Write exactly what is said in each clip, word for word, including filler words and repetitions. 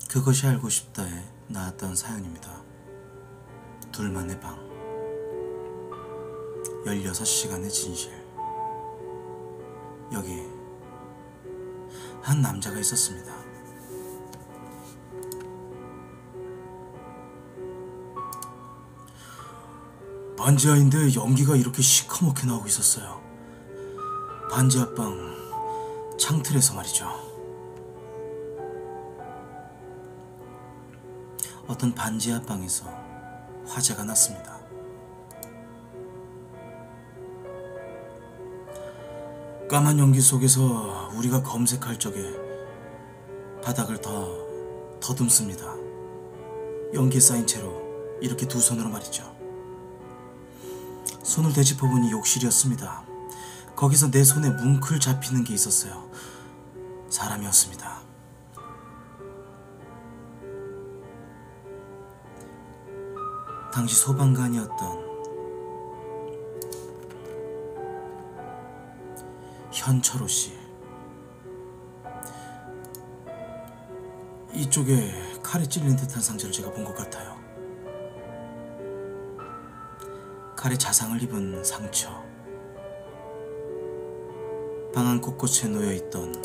그것이 알고 싶다에 나왔던 사연입니다. 둘만의 방, 열여섯 시간의 진실. 여기 한 남자가 있었습니다. 반지하인데 연기가 이렇게 시커멓게 나오고 있었어요. 반지 앞방 창틀에서 말이죠. 어떤 반지 앞방에서 화재가 났습니다. 까만 연기 속에서 우리가 검색할 적에 바닥을 더 더듬습니다. 연기에 쌓인 채로 이렇게 두 손으로 말이죠. 손을 되짚어보니 욕실이었습니다. 거기서 내 손에 뭉클 잡히는 게 있었어요. 사람이었습니다. 당시 소방관이었던 현철호 씨. 이쪽에 칼에 찔린 듯한 상처를 제가 본 것 같아요. 칼에 자상을 입은 상처. 방안 곳곳에 놓여있던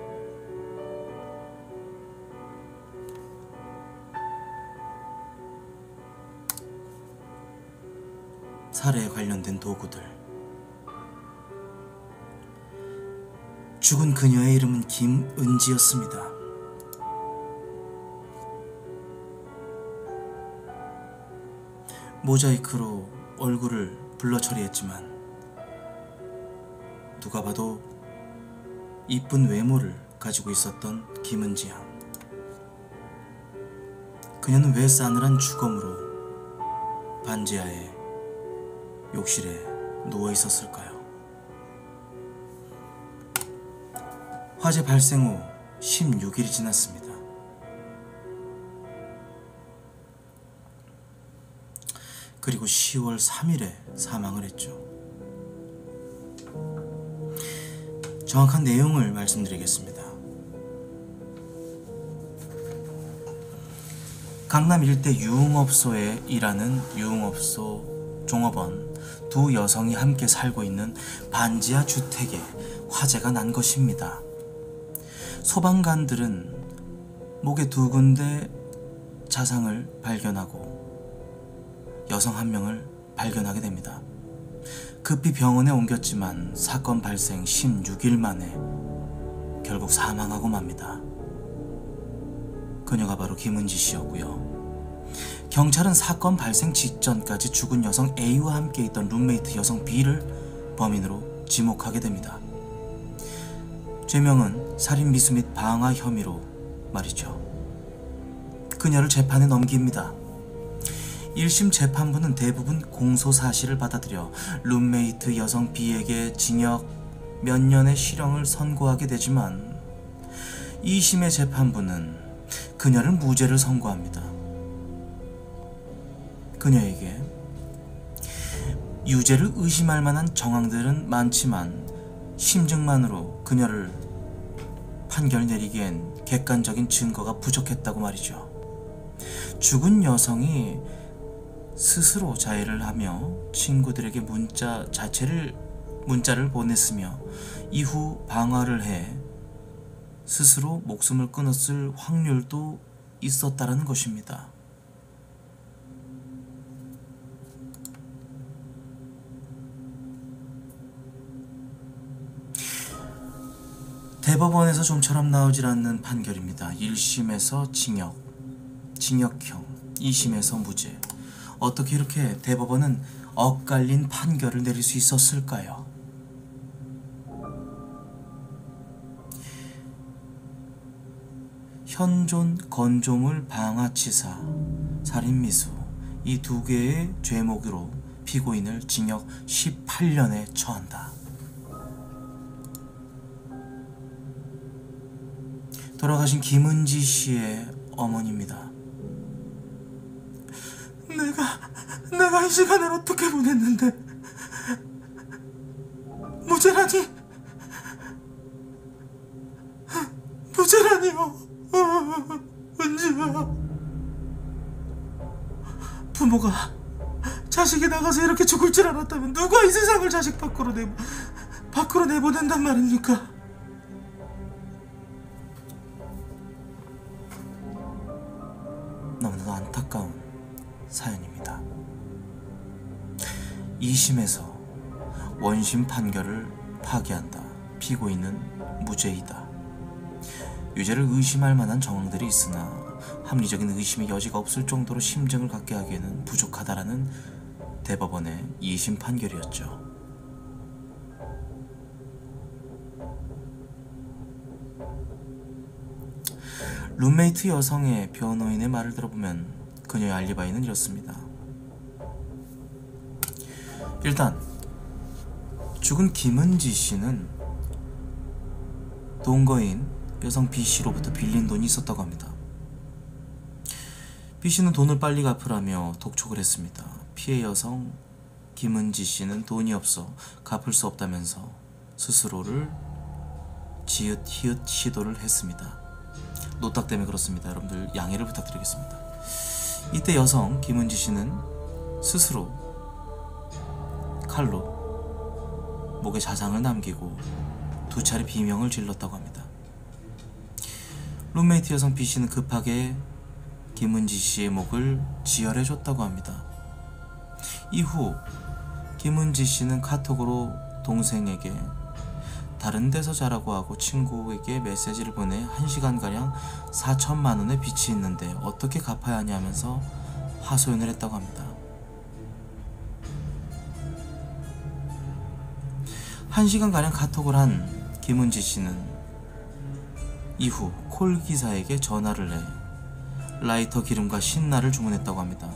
살해에 관련된 도구들. 죽은 그녀의 이름은 김은지였습니다. 모자이크로 얼굴을 블러 처리했지만 누가 봐도 이쁜 외모를 가지고 있었던 김은지 양. 그녀는 왜 싸늘한 주검으로 반지하의 욕실에 누워 있었을까요? 화재 발생 후 십육 일이 지났습니다. 그리고 시월 삼일에 사망을 했죠. 정확한 내용을 말씀드리겠습니다. 강남 일대 유흥업소에 일하는 유흥업소 종업원 두 여성이 함께 살고 있는 반지하 주택에 화재가 난 것입니다. 소방관들은 목에 두 군데 자상을 발견하고 여성 한 명을 발견하게 됩니다. 급히 병원에 옮겼지만 사건 발생 십육 일 만에 결국 사망하고 맙니다. 그녀가 바로 김은지 씨였고요. 경찰은 사건 발생 직전까지 죽은 여성 A와 함께 있던 룸메이트 여성 B를 범인으로 지목하게 됩니다. 죄명은 살인 미수 및 방화 혐의로 말이죠. 그녀를 재판에 넘깁니다. 일 심 재판부는 대부분 공소 사실을 받아들여 룸메이트 여성 B에게 징역 몇 년의 실형을 선고하게 되지만 이 심의 재판부는 그녀를 무죄를 선고합니다. 그녀에게 유죄를 의심할 만한 정황들은 많지만 심증만으로 그녀를 판결 내리기엔 객관적인 증거가 부족했다고 말이죠. 죽은 여성이 스스로 자해를 하며 친구들에게 문자 자체를 문자를 보냈으며 이후 방화를 해 스스로 목숨을 끊었을 확률도 있었다라는 것입니다. 대법원에서 좀처럼 나오질 않는 판결입니다. 일 심에서 징역, 징역형, 이 심에서 무죄. 어떻게 이렇게 대법원은 엇갈린 판결을 내릴 수 있었을까요? 현존, 건조물, 방화치사, 살인미수 이 두 개의 죄목으로 피고인을 징역 십팔 년에 처한다. 돌아가신 김은지 씨의 어머니입니다. 내가, 내가 이 시간을 어떻게 보냈는데 무죄라니, 무죄라니요. 은지야. 부모가 자식이 나가서 이렇게 죽을 줄 알았다면 누가 이 세상을 자식 밖으로 내 밖으로 내보낸단 말입니까? 너무나도 안타까운 사연입니다. 이심에서 원심 판결을 파기한다. 피고인은 무죄이다. 유죄를 의심할 만한 정황들이 있으나 합리적인 의심의 여지가 없을 정도로 심증을 갖게 하기에는 부족하다라는 대법원의 이심 판결이었죠. 룸메이트 여성의 변호인의 말을 들어보면 그녀의 알리바이는 이렇습니다. 일단 죽은 김은지 씨는 동거인 여성 B 씨로부터 빌린 돈이 있었다고 합니다. B 씨는 돈을 빨리 갚으라며 독촉을 했습니다. 피해 여성 김은지 씨는 돈이 없어 갚을 수 없다면서 스스로를 지읒히읗 시도를 했습니다. 노딱 때문에 그렇습니다. 여러분들 양해를 부탁드리겠습니다. 이때 여성 김은지 씨는 스스로 칼로 목에 자상을 남기고 두 차례 비명을 질렀다고 합니다. 룸메이트 여성 B 씨는 급하게 김은지 씨의 목을 지혈해줬다고 합니다. 이후 김은지 씨는 카톡으로 동생에게 다른 데서 자라고 하고 친구에게 메시지를 보내 한 시간가량 사천만 원의 빚이 있는데 어떻게 갚아야 하냐면서 하소연을 했다고 합니다. 한 시간가량 카톡을 한 김은지 씨는 이후 콜 기사에게 전화를 해 라이터 기름과 신나를 주문했다고 합니다.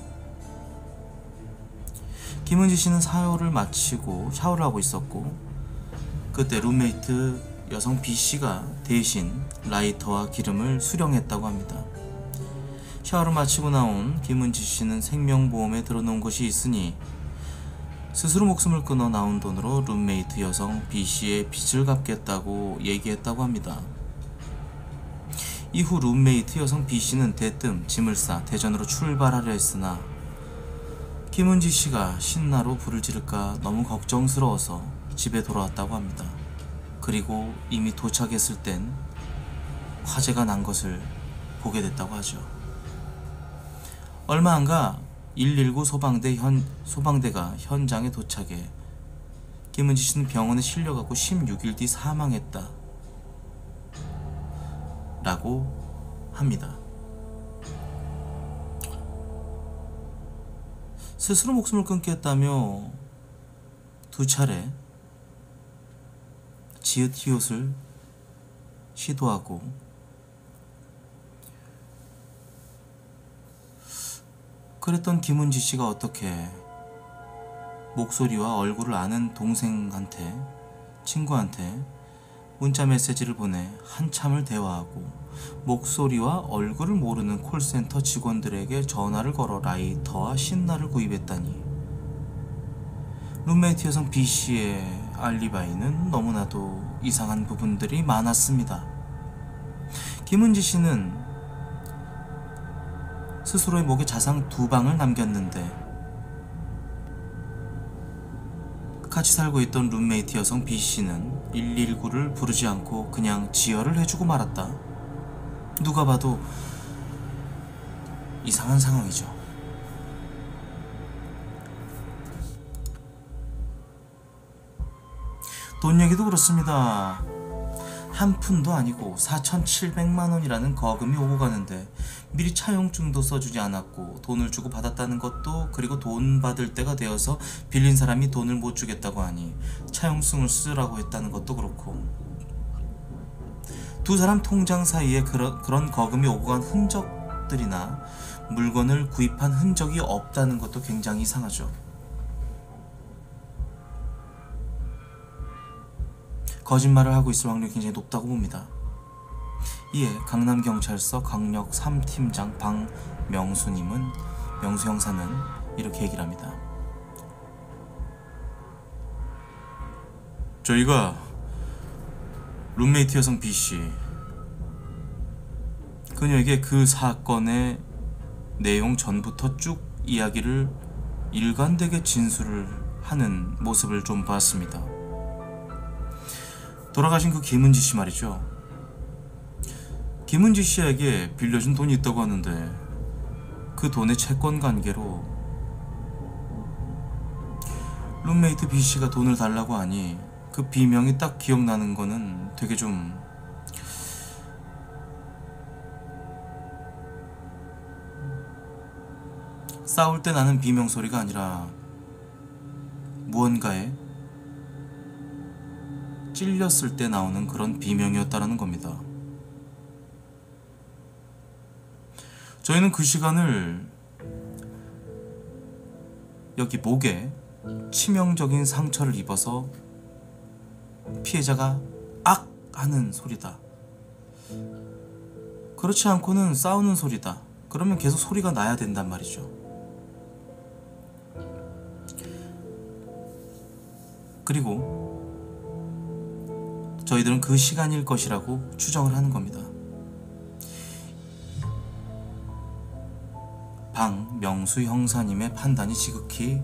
김은지 씨는 사요를 마치고 샤워를 하고 있었고 그때 룸메이트 여성 B 씨가 대신 라이터와 기름을 수령했다고 합니다. 샤워를 마치고 나온 김은지 씨는 생명보험에 들어놓은 것이 있으니 스스로 목숨을 끊어 나온 돈으로 룸메이트 여성 B 씨의 빚을 갚겠다고 얘기했다고 합니다. 이후 룸메이트 여성 B 씨는 대뜸 짐을 싸 대전으로 출발하려 했으나 김은지 씨가 신나로 불을 지를까 너무 걱정스러워서 집에 돌아왔다고 합니다. 그리고 이미 도착했을 땐 화재가 난 것을 보게 됐다고 하죠. 얼마 안가 일일구 소방대 현, 소방대가 현장에 도착해 김은지 씨는 병원에 실려가고 십육 일 뒤 사망했다 라고 합니다. 스스로 목숨을 끊겠다며 두 차례 지읒히읗을 시도하고 그랬던 김은지 씨가 어떻게 목소리와 얼굴을 아는 동생한테 친구한테 문자 메시지를 보내 한참을 대화하고 목소리와 얼굴을 모르는 콜센터 직원들에게 전화를 걸어 라이터와 신나를 구입했다니 룸메이트 여성 B 씨의 알리바이는 너무나도 이상한 부분들이 많았습니다. 김은지 씨는 스스로의 목에 자상 두 방을 남겼는데 같이 살고 있던 룸메이트 여성 B 씨는 일일구를 부르지 않고 그냥 지혈을 해주고 말았다. 누가 봐도 이상한 상황이죠. 돈 얘기도 그렇습니다. 한 푼도 아니고 사천칠백만 원이라는 거금이 오고 가는데 미리 차용증도 써주지 않았고 돈을 주고 받았다는 것도 그리고 돈 받을 때가 되어서 빌린 사람이 돈을 못 주겠다고 하니 차용증을 쓰라고 했다는 것도 그렇고 두 사람 통장 사이에 그러, 그런 거금이 오고 간 흔적들이나 물건을 구입한 흔적이 없다는 것도 굉장히 이상하죠. 거짓말을 하고 있을 확률이 굉장히 높다고 봅니다. 이에 강남경찰서 강력 삼 팀장 박명수님은 명수 형사는 이렇게 얘기를 합니다. 저희가 룸메이트 여성 B씨 그녀에게 그 사건의 내용 전부터 쭉 이야기를 일관되게 진술을 하는 모습을 좀 봤습니다. 돌아가신 그 김은지 씨 말이죠. 김은지 씨에게 빌려준 돈이 있다고 하는데 그 돈의 채권 관계로 룸메이트 B 씨가 돈을 달라고 하니 그 비명이 딱 기억나는 거는 되게 좀 싸울 때 나는 비명 소리가 아니라 무언가에 찔렸을 때 나오는 그런 비명이었다라는 겁니다. 저희는 그 시간을 여기 목에 치명적인 상처를 입어서 피해자가 악! 하는 소리다, 그렇지 않고는 싸우는 소리다, 그러면 계속 소리가 나야 된단 말이죠. 그리고 저희들은 그 시간일 것이라고 추정을 하는 겁니다. 방명수 형사님의 판단이 지극히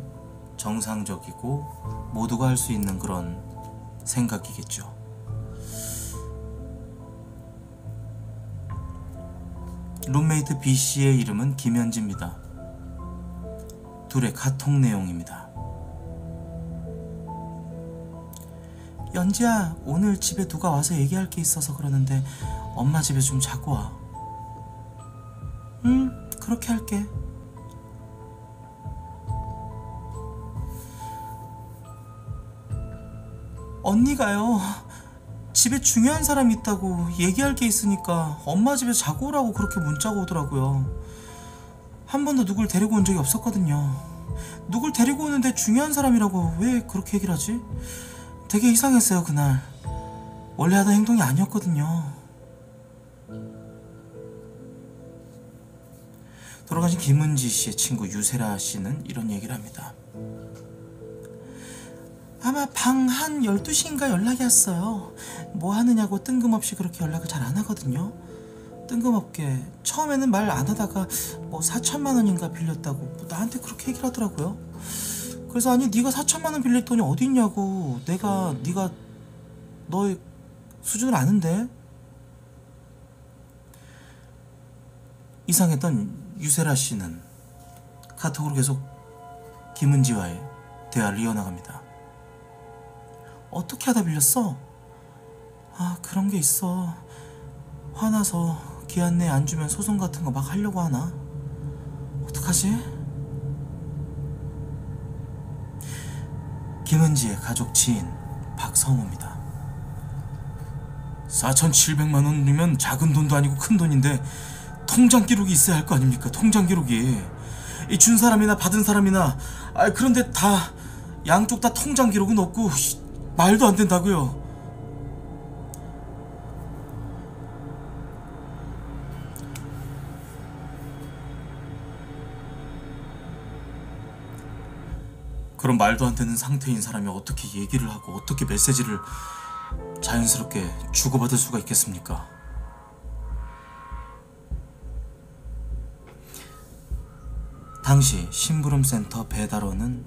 정상적이고 모두가 할 수 있는 그런 생각이겠죠. 룸메이트 B씨의 이름은 김현지입니다. 둘의 카톡 내용입니다. 연지야, 오늘 집에 누가 와서 얘기할 게 있어서 그러는데 엄마 집에 좀 자고 와. 응, 그렇게 할게. 언니가요, 집에 중요한 사람이 있다고 얘기할 게 있으니까 엄마 집에 자고 오라고 그렇게 문자가 오더라고요. 한 번도 누굴 데리고 온 적이 없었거든요. 누굴 데리고 오는데 중요한 사람이라고 왜 그렇게 얘기를 하지? 되게 이상했어요, 그날. 원래 하던 행동이 아니었거든요. 돌아가신 김은지 씨의 친구 유세라 씨는 이런 얘기를 합니다. 아마 방 한 열두 시인가 연락이 왔어요. 뭐 하느냐고 뜬금없이 그렇게 연락을 잘 안 하거든요. 뜬금없게 처음에는 말 안 하다가 뭐 사천만 원인가 빌렸다고 뭐 나한테 그렇게 얘기를 하더라고요. 그래서 아니 네가 사천만 원 빌릴 돈이 어디 있냐고, 내가 네가 너의 수준을 아는데. 이상했던 유세라 씨는 카톡으로 계속 김은지와의 대화를 이어나갑니다. 어떻게 하다 빌렸어? 아, 그런 게 있어. 화나서 기한 내에 안 주면 소송 같은 거 막 하려고 하나? 어떡하지? 김은지의 가족 지인 박성우입니다. 사천칠백만 원이면 작은 돈도 아니고 큰 돈인데 통장 기록이 있어야 할 거 아닙니까? 통장 기록이. 이 준 사람이나 받은 사람이나, 아 그런데 다 양쪽 다 통장 기록은 없고 말도 안 된다고요. 그런 말도 안 되는 상태인 사람이 어떻게 얘기를 하고 어떻게 메시지를 자연스럽게 주고받을 수가 있겠습니까? 당시 심부름센터 배달원은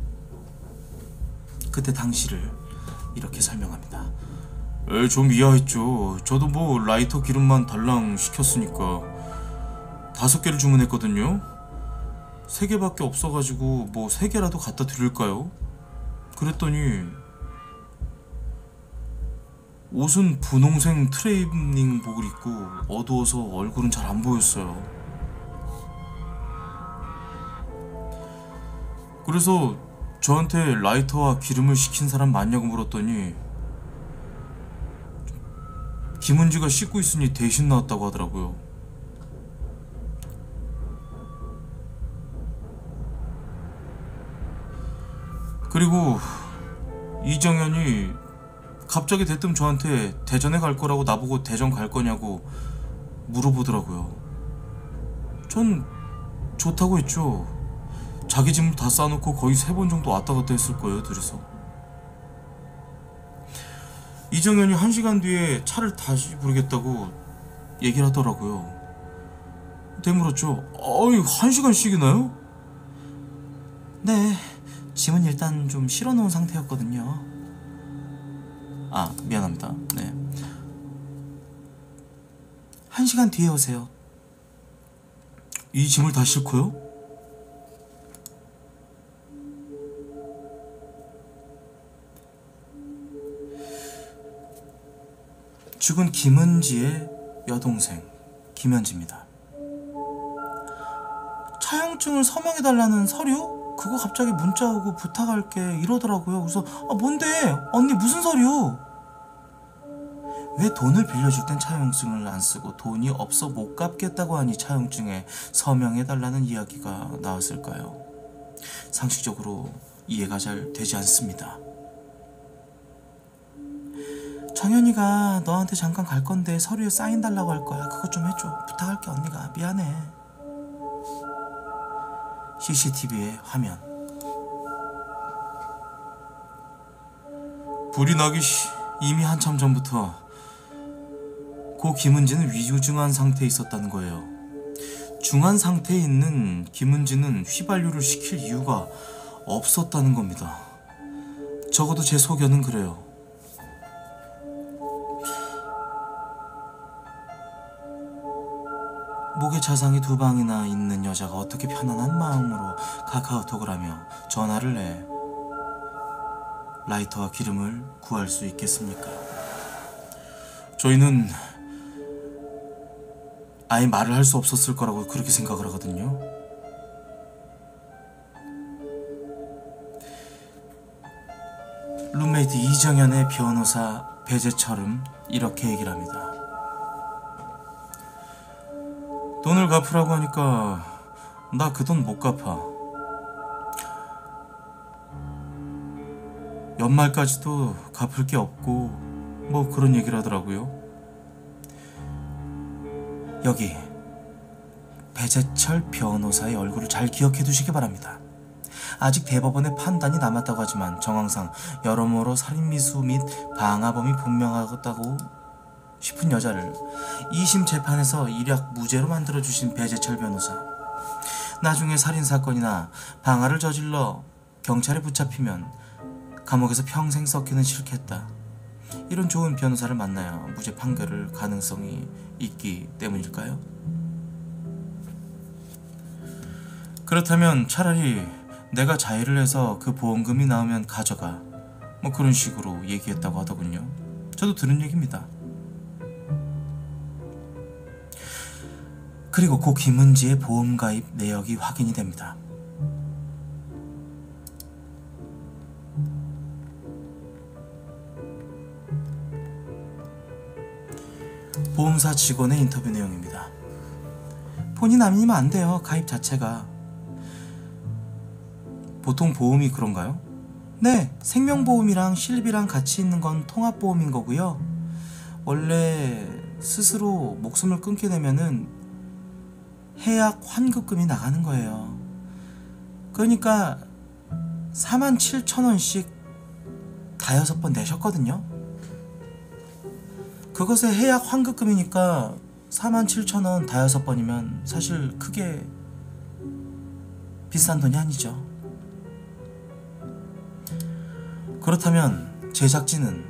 그때 당시를 이렇게 설명합니다. 에, 좀 이해했죠. 저도 뭐 라이터 기름만 달랑 시켰으니까 다섯 개를 주문했거든요. 세 개밖에 없어가지고 뭐 세 개라도 갖다 드릴까요? 그랬더니 옷은 분홍색 트레이닝복을 입고 어두워서 얼굴은 잘 안 보였어요. 그래서 저한테 라이터와 기름을 시킨 사람 맞냐고 물었더니 김은지가 씻고 있으니 대신 나왔다고 하더라고요. 그리고 이정현이 갑자기 대뜸 저한테 대전에 갈 거라고 나보고 대전 갈 거냐고 물어보더라고요. 전 좋다고 했죠. 자기 짐 다 싸놓고 거의 세 번 정도 왔다 갔다 했을 거예요, 둘이서. 이정현이 한 시간 뒤에 차를 다시 부르겠다고 얘기를 하더라고요. 되물었죠. 어이, 한 시간씩이나요? 네, 짐은 일단 좀 실어놓은 상태였거든요. 아, 미안합니다. 네. 한 시간 뒤에 오세요. 이 짐을 다 싣고요? 죽은 김은지의 여동생 김현지입니다. 차용증을 서명해달라는 서류? 그거 갑자기 문자 오고 부탁할게 이러더라고요. 그래서 아 뭔데? 언니 무슨 서류? 왜 돈을 빌려줄 땐 차용증을 안 쓰고 돈이 없어 못 갚겠다고 하니 차용증에 서명해달라는 이야기가 나왔을까요? 상식적으로 이해가 잘 되지 않습니다. 정현이가 너한테 잠깐 갈 건데 서류에 사인 달라고 할 거야. 그것 좀 해줘. 부탁할게 언니가. 미안해. 씨씨티비의 화면. 불이 나기 시, 이미 한참 전부터 고 김은지는 위중한 상태에 있었다는 거예요. 중한 상태에 있는 김은지는 휘발유를 시킬 이유가 없었다는 겁니다. 적어도 제 소견은 그래요. 목에 자상이 두 방이나 있는 여자가 어떻게 편안한 마음으로 카카오톡을 하며 전화를 해 라이터와 기름을 구할 수 있겠습니까? 저희는 아예 말을 할 수 없었을 거라고 그렇게 생각을 하거든요. 룸메이트 이정현의 변호사 배재철은 이렇게 얘기를 합니다. 돈을 갚으라고 하니까 나 그 돈 못 갚아. 연말까지도 갚을 게 없고 뭐 그런 얘기를 하더라고요. 여기 배재철 변호사의 얼굴을 잘 기억해 두시기 바랍니다. 아직 대법원의 판단이 남았다고 하지만 정황상 여러모로 살인미수 및 방화범이 분명하다고 싶은 여자를 이심 재판에서 일약 무죄로 만들어주신 배재철 변호사. 나중에 살인사건이나 방화를 저질러 경찰에 붙잡히면 감옥에서 평생 썩기는 싫겠다. 이런 좋은 변호사를 만나야 무죄 판결을 가능성이 있기 때문일까요? 그렇다면 차라리 내가 자해를 해서 그 보험금이 나오면 가져가. 뭐 그런 식으로 얘기했다고 하더군요. 저도 들은 얘기입니다. 그리고 고 김은지의 보험가입 내역이 확인이 됩니다. 보험사 직원의 인터뷰 내용입니다. 본인 아니면 안 돼요. 가입 자체가. 보통 보험이 그런가요? 네, 생명보험이랑 실비랑 같이 있는 건 통합보험인 거고요. 원래 스스로 목숨을 끊게 되면은 해약 환급금이 나가는 거예요. 그러니까 사만 칠천 원씩 다여섯 번 내셨거든요. 그것의 해약 환급금이니까 사만 칠천 원 다여섯 번이면 사실 크게 비싼 돈이 아니죠. 그렇다면 제작진은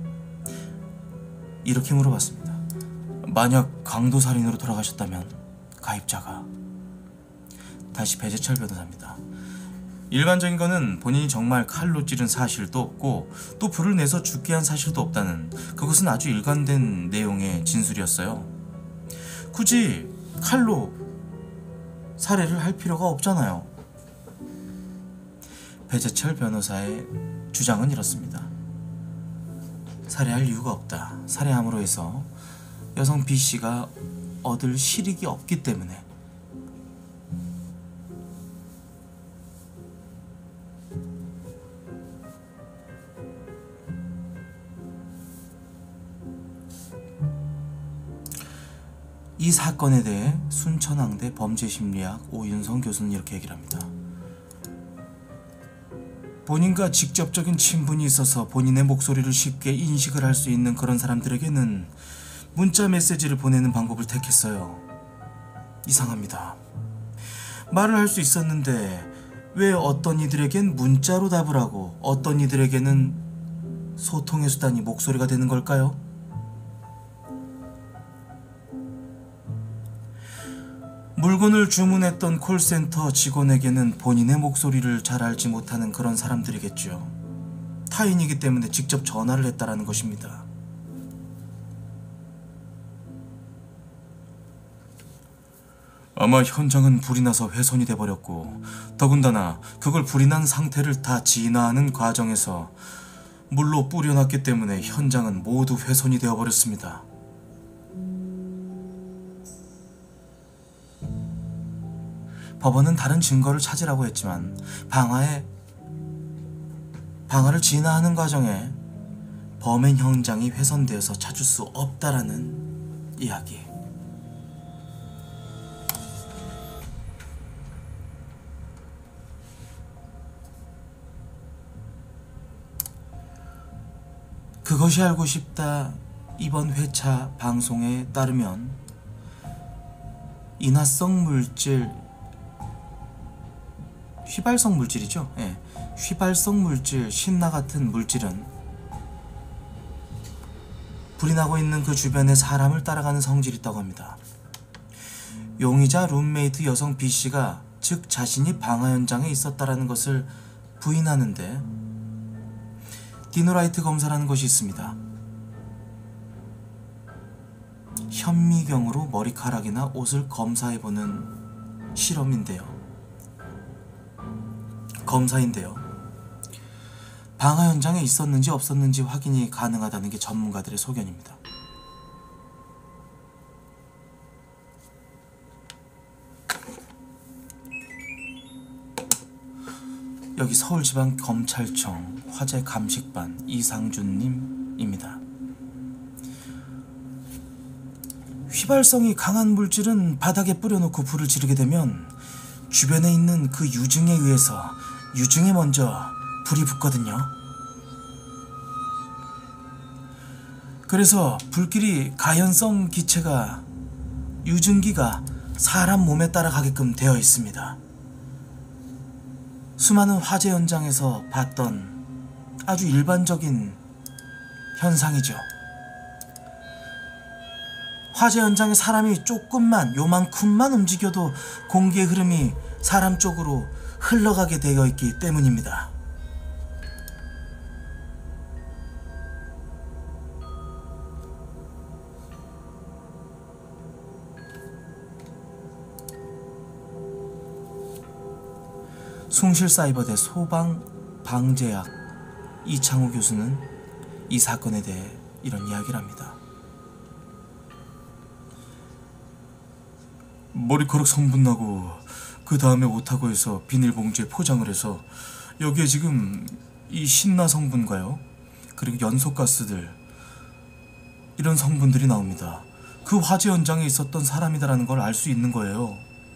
이렇게 물어봤습니다. 만약 강도살인으로 돌아가셨다면 가입자가. 다시 배재철 변호사입니다. 일반적인 거는 본인이 정말 칼로 찌른 사실도 없고 또 불을 내서 죽게 한 사실도 없다는, 그것은 아주 일관된 내용의 진술이었어요. 굳이 칼로 살해를 할 필요가 없잖아요. 배재철 변호사의 주장은 이렇습니다. 살해할 이유가 없다. 살해함으로 해서 여성 B씨가 얻을 실익이 없기 때문에. 이 사건에 대해 순천향대 범죄심리학 오윤성 교수는 이렇게 얘기를 합니다. 본인과 직접적인 친분이 있어서 본인의 목소리를 쉽게 인식을 할 수 있는 그런 사람들에게는 문자 메시지를 보내는 방법을 택했어요. 이상합니다. 말을 할 수 있었는데 왜 어떤 이들에겐 문자로 답을 하고 어떤 이들에게는 소통의 수단이 목소리가 되는 걸까요? 물건을 주문했던 콜센터 직원에게는 본인의 목소리를 잘 알지 못하는 그런 사람들이겠죠. 타인이기 때문에 직접 전화를 했다라는 것입니다. 아마 현장은 불이 나서 훼손이 돼버렸고, 더군다나 그걸 불이 난 상태를 다 진화하는 과정에서 물로 뿌려놨기 때문에 현장은 모두 훼손이 되어버렸습니다. 법원은 다른 증거를 찾으라고 했지만 방화에 방화를 진화하는 과정에 범행 현장이 훼손되어서 찾을 수 없다라는 이야기. 그것이 알고 싶다 이번 회차 방송에 따르면 인화성 물질, 휘발성 물질이죠. 예. 휘발성 물질, 신나 같은 물질은 불이 나고 있는 그 주변에 사람을 따라가는 성질이 있다고 합니다. 용의자 룸메이트 여성 B씨가 즉 자신이 방화 현장에 있었다라는 것을 부인하는데 디노라이트 검사라는 것이 있습니다. 현미경으로 머리카락이나 옷을 검사해보는 실험인데요. 검사인데요. 방화 현장에 있었는지 없었는지 확인이 가능하다는 게 전문가들의 소견입니다. 여기 서울지방검찰청 화재감식반 이상준님입니다. 휘발성이 강한 물질은 바닥에 뿌려놓고 불을 지르게 되면 주변에 있는 그 유증에 의해서 유증에 먼저 불이 붙거든요. 그래서 불길이 가연성 기체가 유증기가 사람 몸에 따라가게끔 되어 있습니다. 수많은 화재 현장에서 봤던 아주 일반적인 현상이죠. 화재 현장에 사람이 조금만 요만큼만 움직여도 공기의 흐름이 사람 쪽으로 흘러가게 되어 있기 때문입니다. 숭실사이버대 소방방재학 이창호 교수는 이 사건에 대해 이런 이야기를 합니다. 머리카락 성분 나고 그 다음에 오타고에서 비닐봉지에 포장을 해서 여기에 지금 이 신나 성분과요 그리고 연소가스들 이런 성분들이 나옵니다. 그 화재 현장에 있었던 사람이다라는 걸 알 수 있는 거예요.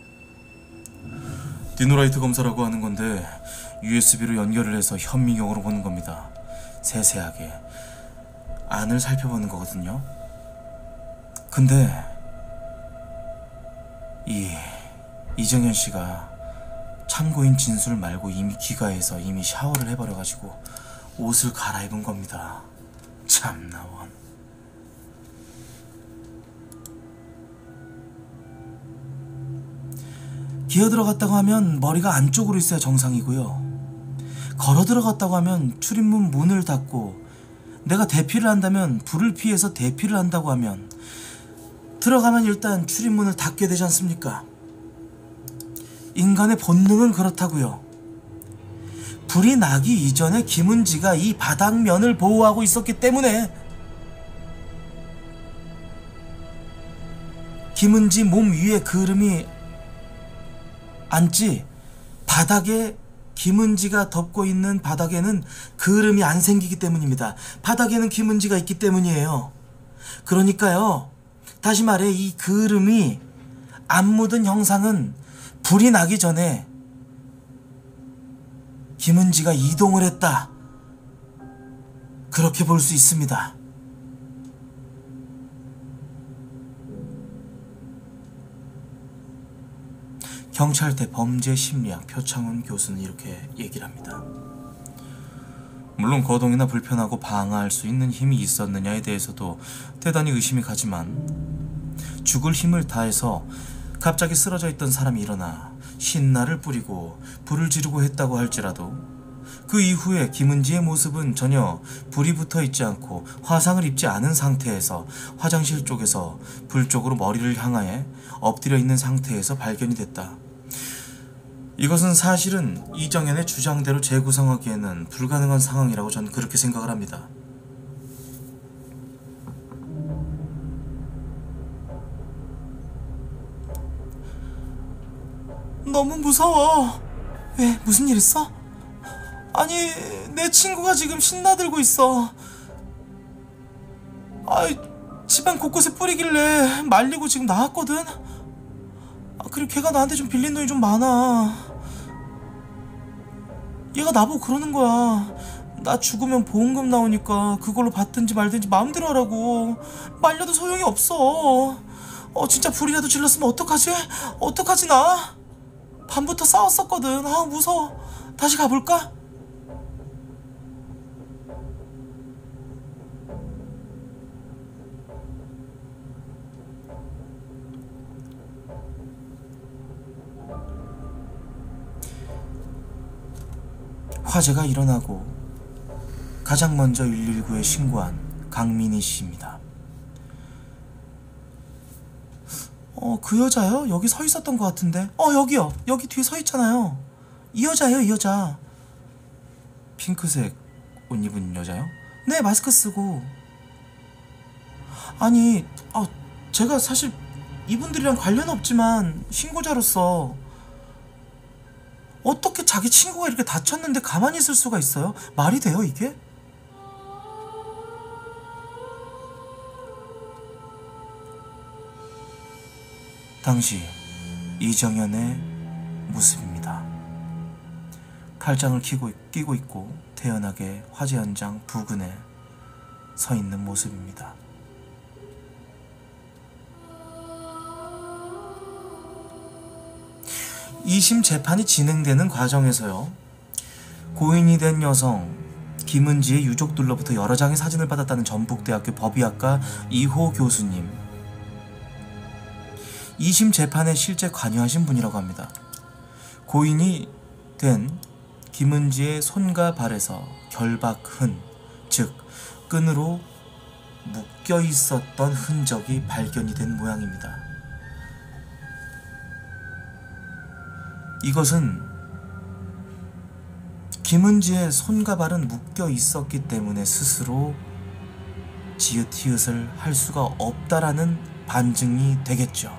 디노라이트 검사라고 하는 건데 유에스비로 연결을 해서 현미경으로 보는 겁니다. 세세하게 안을 살펴보는 거거든요. 근데 이 이정현 씨가 참고인 진술 말고 이미 귀가해서 이미 샤워를 해버려가지고 옷을 갈아입은 겁니다. 참나 원. 기어 들어갔다고 하면 머리가 안쪽으로 있어야 정상이고요. 걸어 들어갔다고 하면 출입문 문을 닫고 내가 대피를 한다면 불을 피해서 대피를 한다고 하면 들어가면 일단 출입문을 닫게 되지 않습니까? 인간의 본능은 그렇다고요. 불이 나기 이전에 김은지가 이 바닥면을 보호하고 있었기 때문에 김은지 몸 위에 그름이 앉지 바닥에 김은지가 덮고 있는 바닥에는 그름이 안 생기기 때문입니다. 바닥에는 김은지가 있기 때문이에요. 그러니까요. 다시 말해 이 그름이 안 묻은 형상은 불이 나기 전에 김은지가 이동을 했다. 그렇게 볼 수 있습니다. 경찰대 범죄심리학 표창원 교수는 이렇게 얘기를 합니다. 물론 거동이나 불편하고 방어할 수 있는 힘이 있었느냐에 대해서도 대단히 의심이 가지만 죽을 힘을 다해서 갑자기 쓰러져 있던 사람이 일어나 신나를 뿌리고 불을 지르고 했다고 할지라도 그 이후에 김은지의 모습은 전혀 불이 붙어 있지 않고 화상을 입지 않은 상태에서 화장실 쪽에서 불 쪽으로 머리를 향하여 엎드려 있는 상태에서 발견이 됐다. 이것은 사실은 이정현의 주장대로 재구성하기에는 불가능한 상황이라고 저는 그렇게 생각을 합니다. 너무 무서워. 왜? 무슨 일 있어? 아니, 내 친구가 지금 신나들고 있어. 아이, 집안 곳곳에 뿌리길래 말리고 지금 나왔거든. 아, 그리고 걔가 나한테 좀 빌린 돈이 좀 많아. 얘가 나보고 그러는 거야. 나 죽으면 보험금 나오니까 그걸로 받든지 말든지 마음대로 하라고. 말려도 소용이 없어. 어, 진짜 불이라도 질렀으면 어떡하지? 어떡하지 나? 밤부터 싸웠었거든. 아, 무서워. 다시 가볼까? 화재가 일어나고 가장 먼저 일일구에 신고한 강민희 씨입니다. 어, 그 여자요? 여기 서 있었던 것 같은데. 어, 여기요. 여기 뒤에 서 있잖아요. 이 여자예요, 이 여자. 핑크색 옷 입은 여자요? 네, 마스크 쓰고. 아니, 아, 제가 사실 이분들이랑 관련 없지만 신고자로서 어떻게 자기 친구가 이렇게 다쳤는데 가만히 있을 수가 있어요? 말이 돼요, 이게? 당시 이정현의 모습입니다. 팔짱을 끼고, 끼고 있고 태연하게 화재 현장 부근에 서 있는 모습입니다. 이심 재판이 진행되는 과정에서요, 고인이 된 여성 김은지의 유족들로부터 여러 장의 사진을 받았다는 전북대학교 법의학과 이호 교수님, 이심 재판에 실제 관여하신 분이라고 합니다. 고인이 된 김은지의 손과 발에서 결박흔, 즉 끈으로 묶여 있었던 흔적이 발견이 된 모양입니다. 이것은 김은지의 손과 발은 묶여 있었기 때문에 스스로 지읒히읗을 할 수가 없다라는 반증이 되겠죠.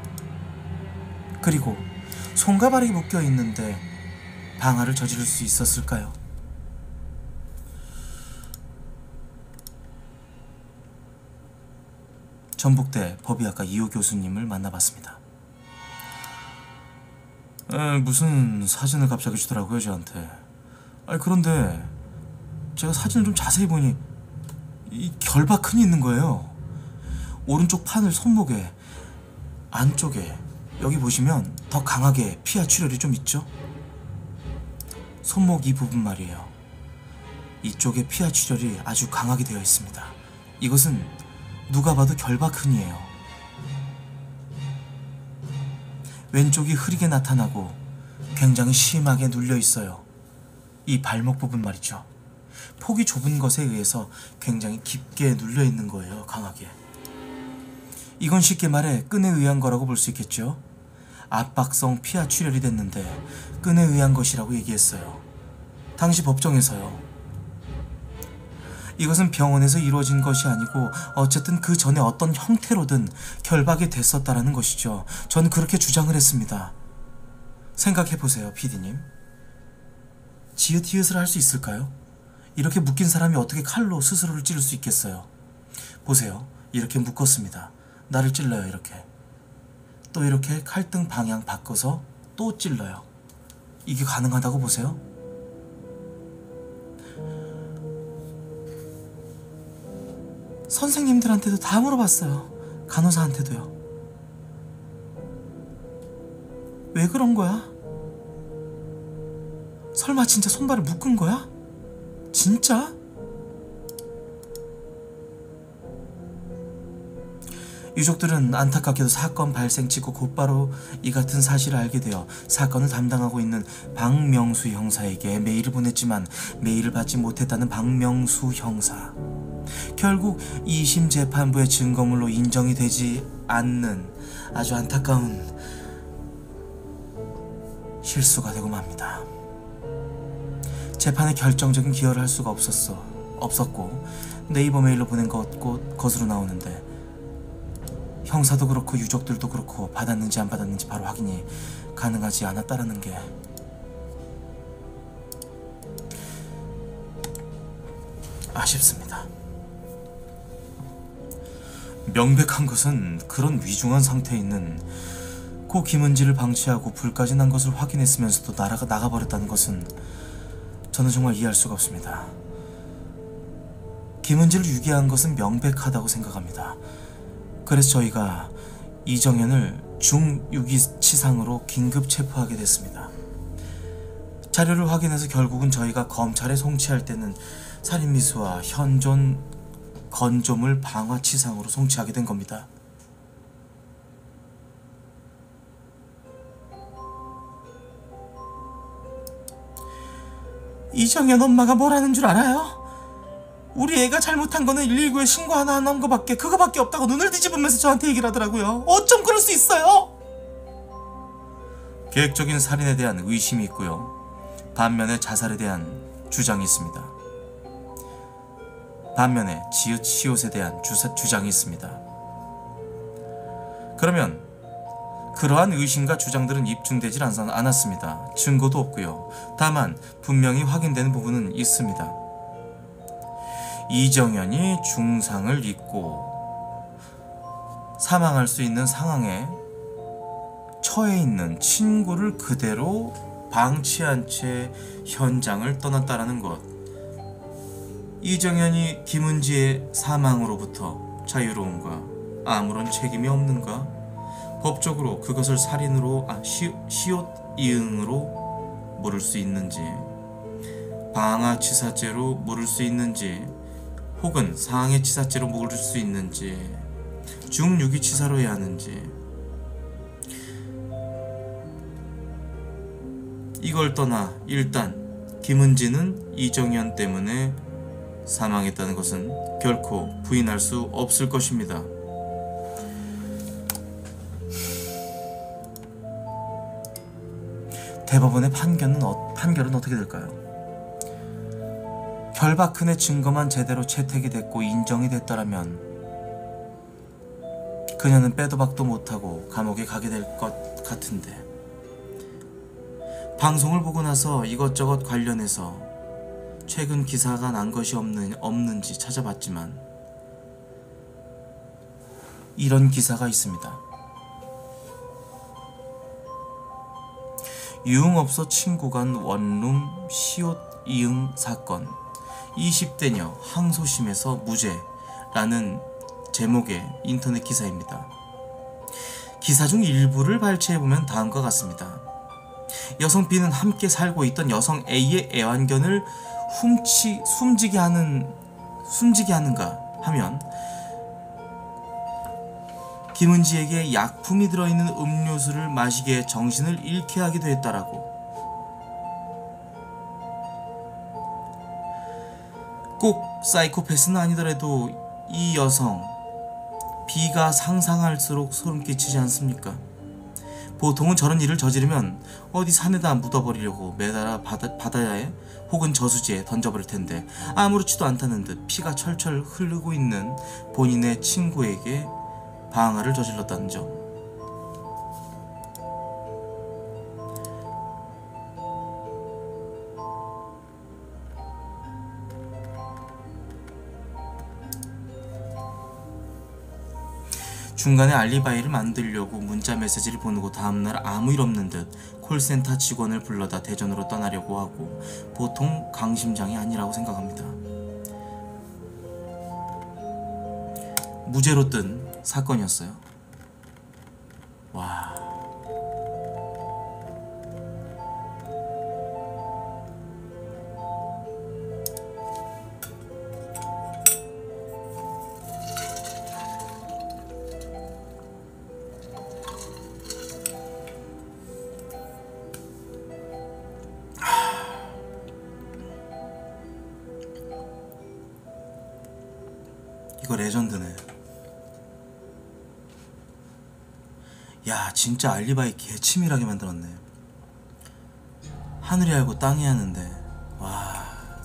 그리고 손과 발이 묶여 있는데 방화를 저지를 수 있었을까요? 전북대 법의학과 이호 교수님을 만나봤습니다. 에, 무슨 사진을 갑자기 주더라고요, 저한테. 아니, 그런데 제가 사진을 좀 자세히 보니 이 결박흔이 있는 거예요. 오른쪽 판을 손목에 안쪽에 여기 보시면 더 강하게 피하 출혈이 좀 있죠? 손목 이 부분 말이에요. 이쪽에 피하 출혈이 아주 강하게 되어 있습니다. 이것은 누가 봐도 결박흔이에요. 왼쪽이 흐리게 나타나고 굉장히 심하게 눌려 있어요. 이 발목 부분 말이죠. 폭이 좁은 것에 의해서 굉장히 깊게 눌려 있는 거예요, 강하게. 이건 쉽게 말해 끈에 의한 거라고 볼 수 있겠죠. 압박성 피하 출혈이 됐는데 끈에 의한 것이라고 얘기했어요. 당시 법정에서요. 이것은 병원에서 이루어진 것이 아니고 어쨌든 그 전에 어떤 형태로든 결박이 됐었다라는 것이죠. 저는 그렇게 주장을 했습니다. 생각해보세요, 피디님. 지읒히읗을 할 수 있을까요? 이렇게 묶인 사람이 어떻게 칼로 스스로를 찌를 수 있겠어요? 보세요. 이렇게 묶었습니다. 나를 찔러요, 이렇게. 또 이렇게 칼등 방향 바꿔서 또 찔러요. 이게 가능하다고 보세요? 선생님들한테도 다 물어봤어요. 간호사한테도요. 왜 그런 거야? 설마 진짜 손발을 묶은 거야? 진짜? 유족들은 안타깝게도 사건 발생 직후 곧바로 이 같은 사실을 알게 되어 사건을 담당하고 있는 박명수 형사에게 메일을 보냈지만 메일을 받지 못했다는 박명수 형사. 결국 이심 재판부의 증거물로 인정이 되지 않는 아주 안타까운 실수가 되고 맙니다. 재판에 결정적인 기여를 할 수가 없었어. 없었고 네이버 메일로 보낸 것, 것으로 나오는데 형사도 그렇고 유족들도 그렇고 받았는지 안 받았는지 바로 확인이 가능하지 않았다라는 게 아쉽습니다. 명백한 것은 그런 위중한 상태에 있는 고 김은지를 방치하고 불까지 난 것을 확인했으면서도 나라가 나가버렸다는 것은 저는 정말 이해할 수가 없습니다. 김은지를 유기한 것은 명백하다고 생각합니다. 그래서 저희가 이정현을 중유기치상으로 긴급 체포하게 됐습니다. 자료를 확인해서 결국은 저희가 검찰에 송치할 때는 살인미수와 현존 건조물 방화치상으로 송치하게 된 겁니다. 이정현 엄마가 뭐라는 줄 알아요? 우리 애가 잘못한 거는 일일구에 신고 하나 안 한 거밖에 그거밖에 없다고 눈을 뒤집으면서 저한테 얘기를 하더라고요. 어쩜 그럴 수 있어요? 계획적인 살인에 대한 의심이 있고요. 반면에 자살에 대한 주장이 있습니다. 반면에 지읒 시옷에 대한 주사, 주장이 있습니다. 그러면 그러한 의심과 주장들은 입증되질 않았습니다. 증거도 없고요. 다만 분명히 확인되는 부분은 있습니다. 이정현이 중상을 입고 사망할 수 있는 상황에 처해 있는 친구를 그대로 방치한 채 현장을 떠났다라는 것. 이정현이 김은지의 사망으로부터 자유로운가? 아무런 책임이 없는가? 법적으로 그것을 살인으로 아, 시, 시옷 이응으로 물을 수 있는지, 방화치사죄로 물을 수 있는지, 혹은 상해치사죄로 물을 수 있는지, 중유기치사로 해야 하는지, 이걸 떠나 일단 김은지는 이정현 때문에 사망했다는 것은 결코 부인할 수 없을 것입니다. 대법원의 판결은, 어, 판결은 어떻게 될까요? 결박흔의 증거만 제대로 채택이 됐고 인정이 됐더라면 그녀는 빼도 박도 못하고 감옥에 가게 될 것 같은데, 방송을 보고 나서 이것저것 관련해서 최근 기사가 난 것이 없는, 없는지 찾아봤지만 이런 기사가 있습니다. 유흥업소 친구 간 원룸 시옷 이응 사건, 이십 대녀 항소심에서 무죄라는 제목의 인터넷 기사입니다. 기사 중 일부를 발췌해보면 다음과 같습니다. 여성 B는 함께 살고 있던 여성 A의 애완견을 훔치, 숨지게 하는, 숨지게 하는가 하면 김은지에게 약품이 들어있는 음료수를 마시게 정신을 잃게 하기도 했다라고. 꼭 사이코패스는 아니더라도 이 여성 B가 상상할수록 소름 끼치지 않습니까? 보통은 저런 일을 저지르면 어디 산에다 묻어버리려고 매달아 바다, 바다에 혹은 저수지에 던져버릴 텐데 아무렇지도 않다는 듯 피가 철철 흐르고 있는 본인의 친구에게 방화를 저질렀다는 점. 중간에 알리바이를 만들려고 문자 메시지를 보내고 다음날 아무 일 없는 듯 콜센터 직원을 불러다 대전으로 떠나려고 하고 보통 강심장이 아니라고 생각합니다. 무죄로 뜬 사건이었어요. 와. 이거 레전드네. 야 진짜 알리바이 개치밀하게 만들었네. 하늘이 알고 땅이 아는데. 와.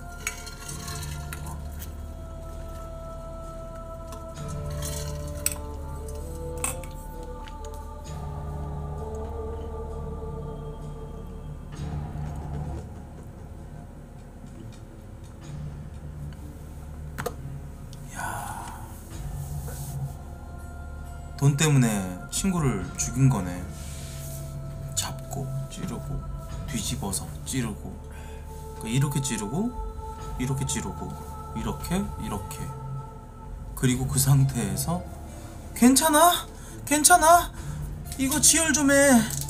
돈 때문에 친구를 죽인 거네. 잡고 찌르고 뒤집어서 찌르고, 그러니까 이렇게 찌르고 이렇게 찌르고 이렇게 이렇게. 그리고 그 상태에서 괜찮아? 괜찮아? 이거 지혈 좀 해.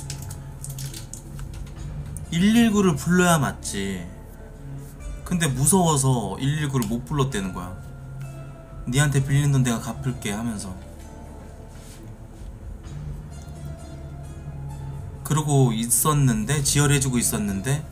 일일구를 불러야 맞지. 근데 무서워서 일일구를 못 불렀다는 거야. 니한테 빌린 돈 내가 갚을게 하면서. 그러고 있었는데, 지혈해주고 있었는데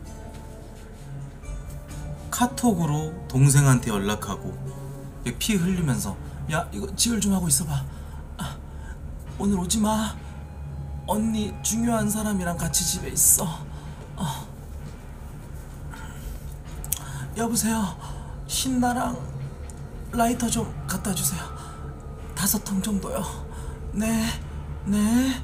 카톡으로 동생한테 연락하고 피 흘리면서 야 이거 지혈 좀 하고 있어봐. 아, 오늘 오지마. 언니 중요한 사람이랑 같이 집에 있어. 어. 여보세요. 신나랑 라이터 좀 갖다 주세요. 다섯 통 정도요. 네, 네.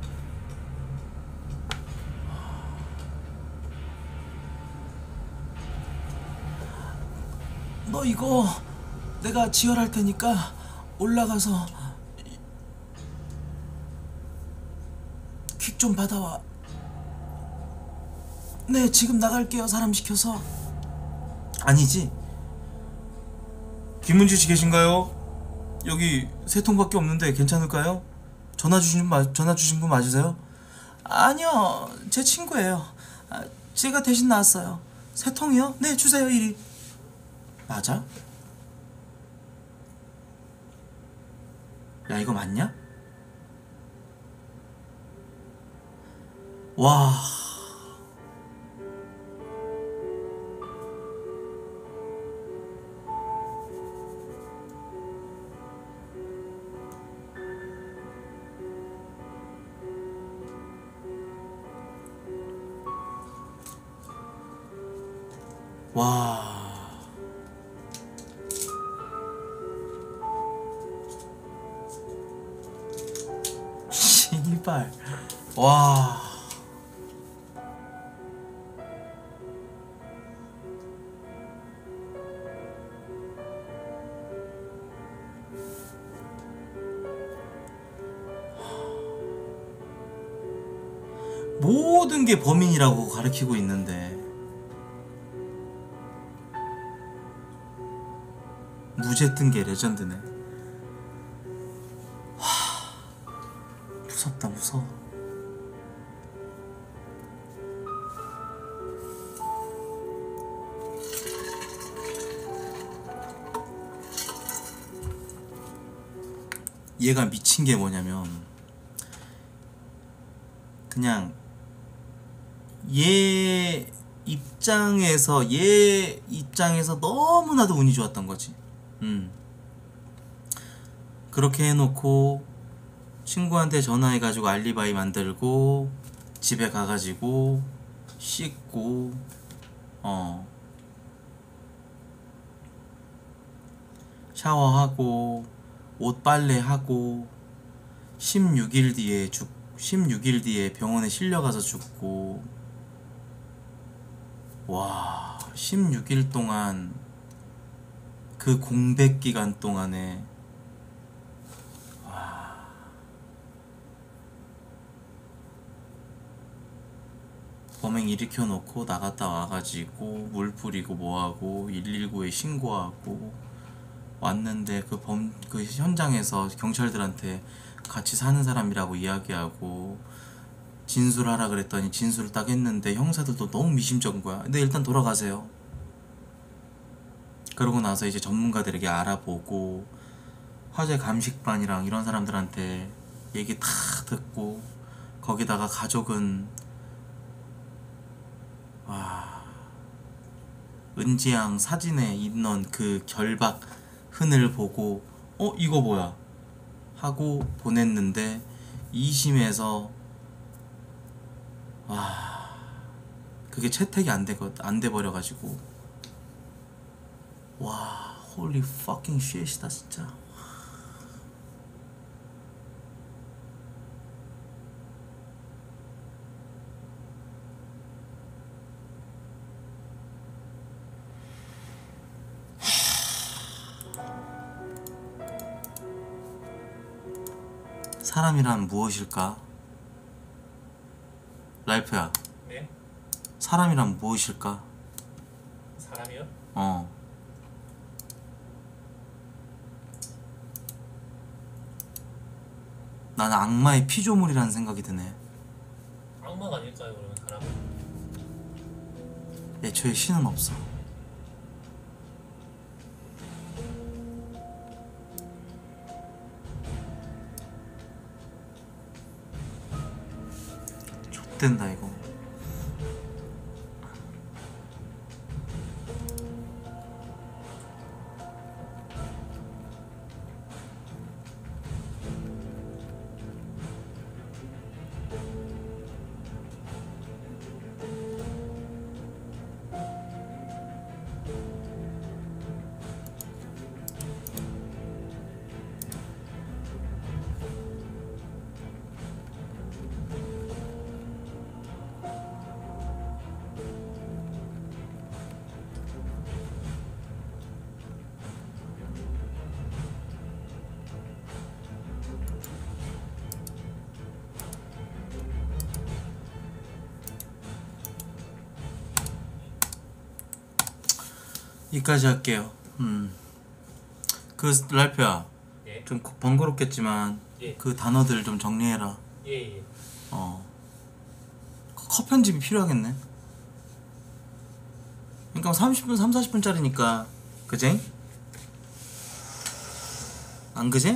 너 이거 내가 지혈할 테니까 올라가서 퀵 좀 받아와. 네, 지금 나갈게요. 사람 시켜서. 아니지. 김은지 씨 계신가요? 여기 세 통밖에 없는데 괜찮을까요? 전화 주신 분, 전화 주신 분 맞으세요? 아니요, 제 친구예요. 아, 제가 대신 나왔어요. 세 통이요? 네, 주세요. 이리. 맞아? 야 이거 맞냐? 와. 와. 씨발. 와. 모든 게 범인이라고 가르치고 있는데 무죄 뜬 게 레전드네. 하, 무섭다 무서워. 얘가 미친 게 뭐냐면 그냥 얘 입장에서 얘 입장에서 너무나도 운이 좋았던 거지. 음. 그렇게 해놓고 친구한테 전화해가지고 알리바이 만들고 집에 가가지고 씻고 어 샤워하고 옷 빨래하고 십육 일 뒤에 죽 십육 일 뒤에 병원에 실려가서 죽고. 와, 십육 일 동안 그 공백 기간 동안에 와, 범행 일으켜 놓고 나갔다 와가지고 물 뿌리고 뭐하고 일일구에 신고하고 왔는데 그 범, 그 현장에서 경찰들한테 같이 사는 사람이라고 이야기하고 진술하라 그랬더니 진술을 딱 했는데 형사들도 너무 미심쩍은 거야. 근데 일단 돌아가세요. 그러고 나서 이제 전문가들에게 알아보고 화재 감식반이랑 이런 사람들한테 얘기 다 듣고 거기다가 가족은 와, 은지양 사진에 있는 그 결박 흔을 보고 어 이거 뭐야 하고 보냈는데 이심에서 와 그게 채택이 안 되거 안 돼 버려 가지고 와 홀리 퍼킹 쉣이다 진짜. 사람이란 무엇일까? 랄프야. 네? 사람이란 무엇일까? 사람이요? 어. 나는 악마의 피조물이라는 생각이 드네. 악마가 아닐까요 그러면 사람은? 애초에 신은 없어. 좆된다 이거. 여기까지 할게요. 음. 그 랄프야. 예? 좀 번거롭겠지만 예. 그 단어들 좀 정리해라. 예예. 어. 컷 편집이 필요하겠네. 그러니까 삼십 분, 삼, 사십 분짜리니까 그제? 안 그제?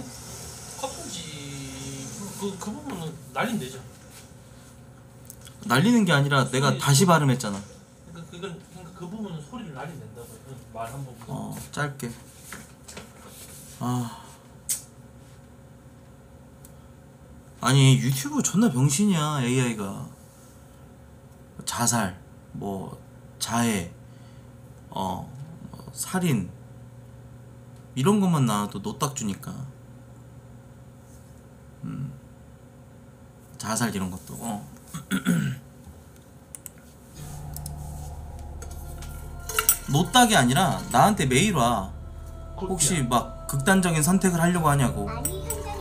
커튼지 그, 그 부분은 날리면 되죠. 날리는 게 아니라 내가 소리, 다시 발음했잖아. 그러니까 그건 그러니까 그 부분은 소리를 날리면 된다고요. 말 한 번. 어, 짧게. 아. 아니, 유튜브 존나 병신이야, 에이아이가. 자살, 뭐, 자해, 어, 뭐 살인. 이런 것만 나와도 노딱 주니까. 음. 자살 이런 것도. 어. 노딱이 아니라 나한테 메일 와. 혹시 막 극단적인 선택을 하려고 하냐고. 아니 현장